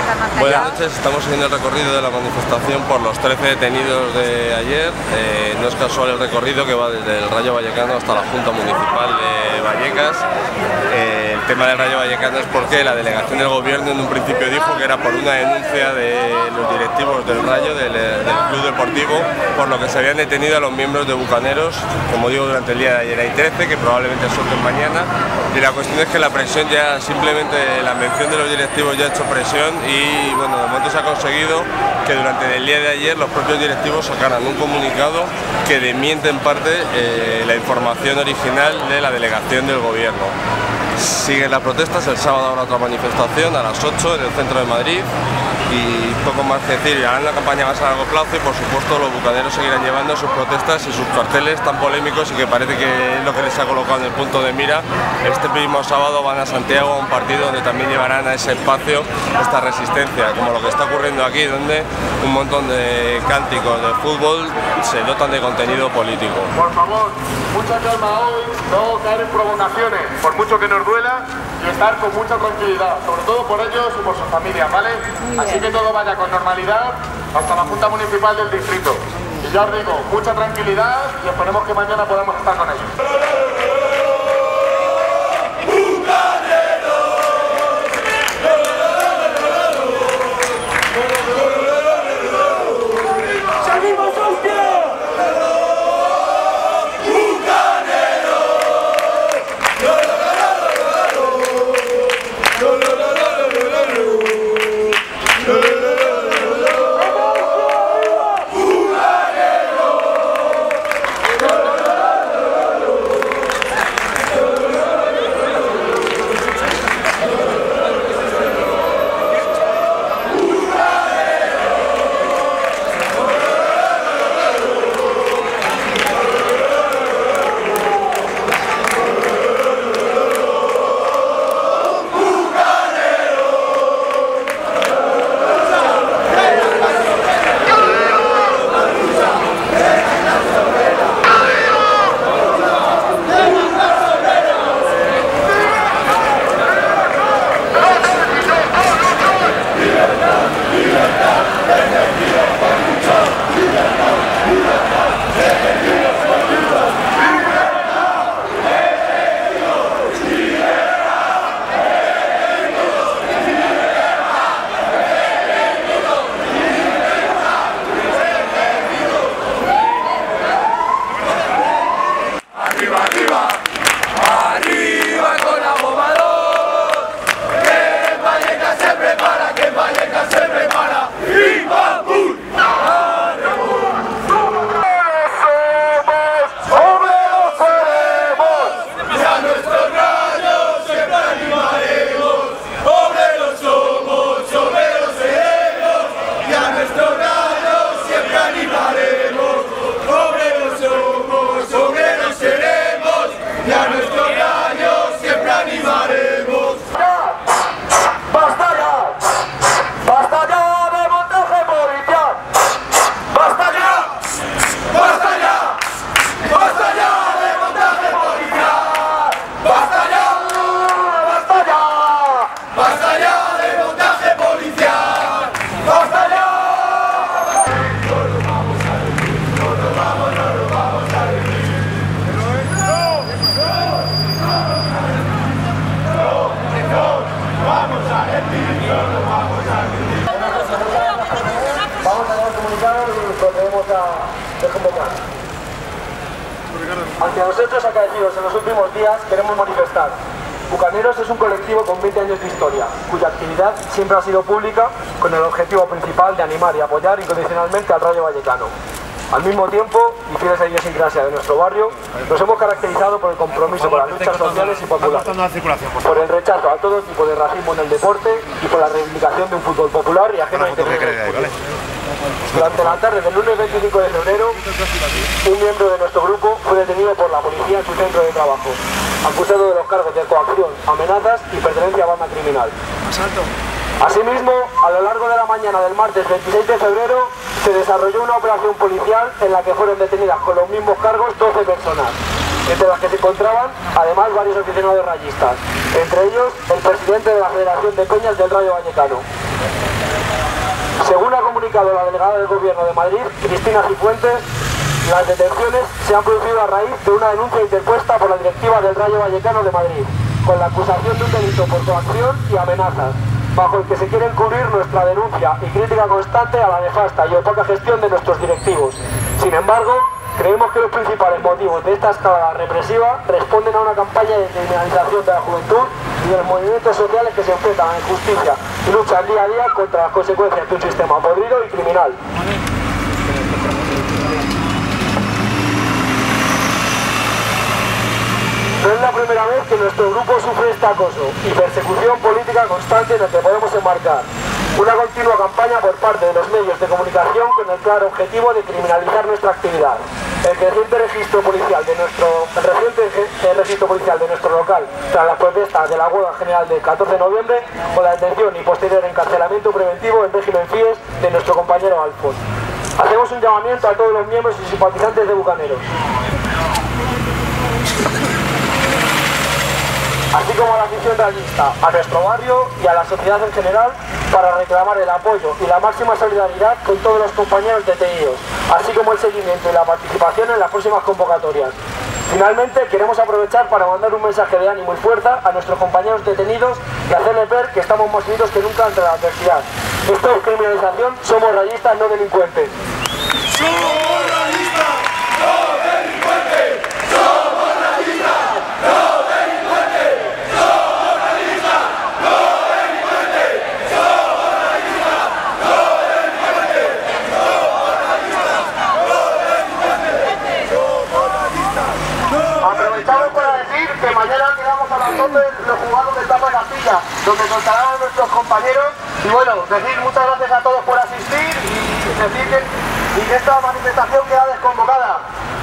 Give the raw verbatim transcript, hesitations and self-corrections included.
internacional. Buenas noches, estamos siguiendo el recorrido de la manifestación por los trece detenidos de ayer. Eh, no es casual el recorrido que va desde el Rayo Vallecano hasta la Junta Municipal de Vallecas. Eh, el tema del Rayo Vallecano es porque la delegación del gobierno en un principio dijo que era por una denuncia de los directivos del Rayo, del, del club deportivo, por lo que se habían detenido a los miembros de Bucaneros, como digo, durante el día de ayer. Hay trece que probablemente suelten mañana, y la cuestión es que la presión ya, simplemente la mención de los directivos ya ha hecho presión, y bueno, de momento se ha conseguido que durante el día de ayer los propios directivos sacaran un comunicado que desmiente en parte eh, la información original de la delegación del gobierno. Siguen las protestas, el sábado habrá otra manifestación a las ocho en el centro de Madrid, y poco más que decir. Harán una campaña más a largo plazo y por supuesto los bucaneros seguirán llevando sus protestas y sus carteles tan polémicos, y que parece que es lo que les ha colocado en el punto de mira. Este mismo sábado van a Santiago a un partido donde también llevarán a ese espacio esta resistencia, como lo que está ocurriendo aquí, donde un montón de cánticos de fútbol se dotan de contenido político. Por favor, mucha calma hoy, no caer en provocaciones, por mucho que nos duela, y estar con mucha tranquilidad, sobre todo por ellos y por sus familias, ¿vale? Así que todo vaya con normalidad hasta la Junta Municipal del Distrito. Y ya os digo, mucha tranquilidad, y esperemos que mañana podamos estar con ellos. Ante los hechos acaecidos en los últimos días, queremos manifestar: Bucaneros es un colectivo con veinte años de historia, cuya actividad siempre ha sido pública, con el objetivo principal de animar y apoyar incondicionalmente al Rayo Vallecano. Al mismo tiempo, y fieles a la idiosincrasia de nuestro barrio, nos hemos caracterizado por el compromiso con las luchas sociales y populares, por el rechazo a todo tipo de racismo en el deporte y por la reivindicación de un fútbol popular y ajeno a intereses. Durante la tarde del lunes veinticinco de febrero, un miembro de nuestro grupo fue detenido por la policía en su centro de trabajo, acusado de los cargos de coacción, amenazas y pertenencia a banda criminal. Asimismo, a lo largo de la mañana del martes veintiséis de febrero, se desarrolló una operación policial en la que fueron detenidas con los mismos cargos doce personas. entre las que se encontraban además varios aficionados rayistas, entre ellos el presidente de la Federación de Peñas del Rayo Vallecano. Según ha comunicado la delegada del Gobierno de Madrid, Cristina Cifuentes, las detenciones se han producido a raíz de una denuncia interpuesta por la directiva del Rayo Vallecano de Madrid, con la acusación de un delito por coacción y amenazas, bajo el que se quiere encubrir nuestra denuncia y crítica constante a la nefasta y opaca gestión de nuestros directivos. Sin embargo, creemos que los principales motivos de esta escalada represiva responden a una campaña de criminalización de la juventud y de los movimientos sociales que se enfrentan a la injusticia y luchan día a día contra las consecuencias de un sistema podrido y criminal. No es la primera vez que nuestro grupo sufre este acoso y persecución política constante en el que podemos enmarcar una continua campaña por parte de los medios de comunicación con el claro objetivo de criminalizar nuestra actividad. El creciente registro policial de nuestro el reciente el registro policial de nuestro local tras las protestas de la huelga general del catorce de noviembre o la detención y posterior encarcelamiento preventivo en régimen FIES de nuestro compañero Alfons. Hacemos un llamamiento a todos los miembros y simpatizantes de Bucaneros, así como a la afición rayista, a nuestro barrio y a la sociedad en general, para reclamar el apoyo y la máxima solidaridad con todos los compañeros detenidos, así como el seguimiento y la participación en las próximas convocatorias. Finalmente, queremos aprovechar para mandar un mensaje de ánimo y fuerza a nuestros compañeros detenidos y hacerles ver que estamos más unidos que nunca ante la adversidad. Esto es criminalización, somos rayistas, no delincuentes. ¡Somos rayistas, no delincuentes! ¡Somos rayistas, no delincuentes! ¡Somos rayistas, no delincuentes! ¡Somos rayistas, no delincuentes! ¡Somos rayistas, no delincuentes! ¡Somos rayistas! Aprovechamos para decir que mañana quedamos a las doce los jugados de Tapa de Castilla, donde contarán nuestros compañeros. Y bueno, decir muchas gracias a todos por asistir y decir que, y que esta manifestación queda desconvocada.